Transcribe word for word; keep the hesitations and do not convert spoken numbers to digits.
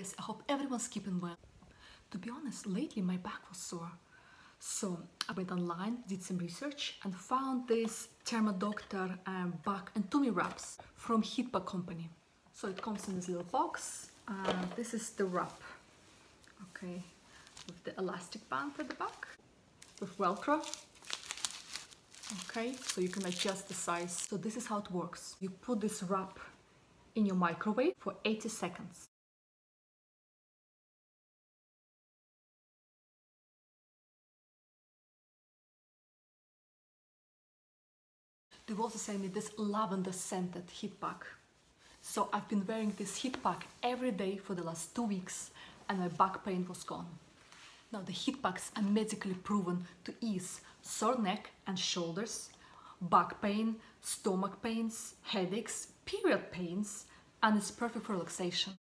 Guys, I hope everyone's keeping well. To be honest, lately my back was sore. So I went online, did some research and found this Thermadoctor um, back and tummy wraps from Heatpack company. So it comes in this little box. Uh, this is the wrap. Okay, with the elastic band at the back, with Velcro. Okay, so you can adjust the size. So this is how it works. You put this wrap in your microwave for eighty seconds. They've also sent me this lavender scented Heatpack. So I've been wearing this Heatpack every day for the last two weeks and my back pain was gone. Now the Heatpacks are medically proven to ease sore neck and shoulders, back pain, stomach pains, headaches, period pains, and it's perfect for relaxation.